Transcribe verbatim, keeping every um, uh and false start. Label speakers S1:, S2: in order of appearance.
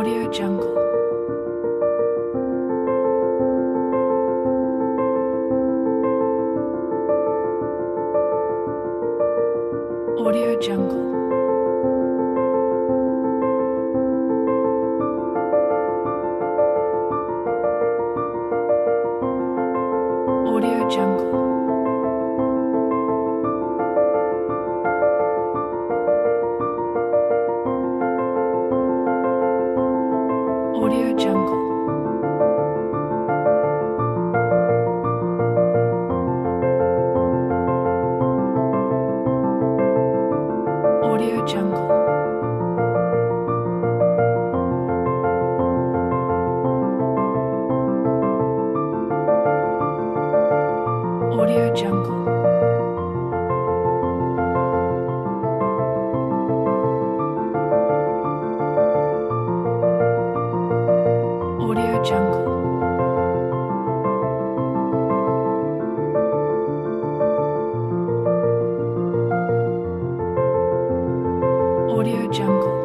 S1: Audio Jungle. Audio Jungle. Audio Jungle. Audio Jungle. Audio Jungle. Audio Jungle. Audio Jungle. Audio Jungle.